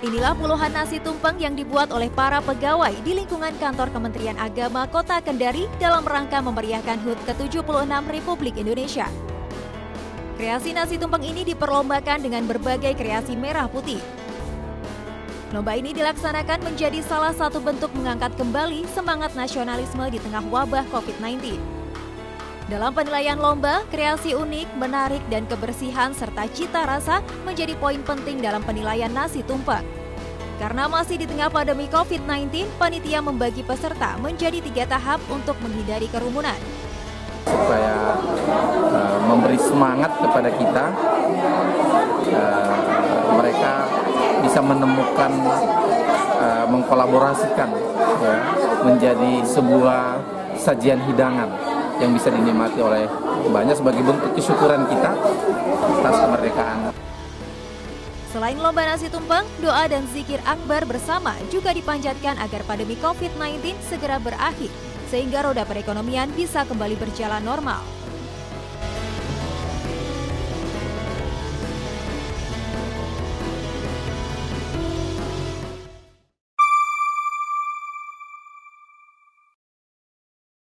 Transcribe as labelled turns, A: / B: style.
A: Inilah puluhan nasi tumpeng yang dibuat oleh para pegawai di lingkungan kantor Kementerian Agama Kota Kendari dalam rangka memeriahkan HUT ke-76 Republik Indonesia. Kreasi nasi tumpeng ini diperlombakan dengan berbagai kreasi merah putih. Lomba ini dilaksanakan menjadi salah satu bentuk mengangkat kembali semangat nasionalisme di tengah wabah COVID-19. Dalam penilaian lomba, kreasi unik, menarik, dan kebersihan serta cita rasa menjadi poin penting dalam penilaian nasi tumpeng. Karena masih di tengah pandemi COVID-19, panitia membagi peserta menjadi 3 tahap untuk menghindari kerumunan.
B: Supaya memberi semangat kepada kita, mereka bisa menemukan, mengkolaborasikan ya, menjadi sebuah sajian hidangan yang bisa dinikmati oleh banyak sebagai bentuk kesyukuran kita atas kemerdekaan.
A: Selain lomba nasi tumpeng, doa dan zikir akbar bersama juga dipanjatkan agar pandemi COVID-19 segera berakhir, sehingga roda perekonomian bisa kembali berjalan normal.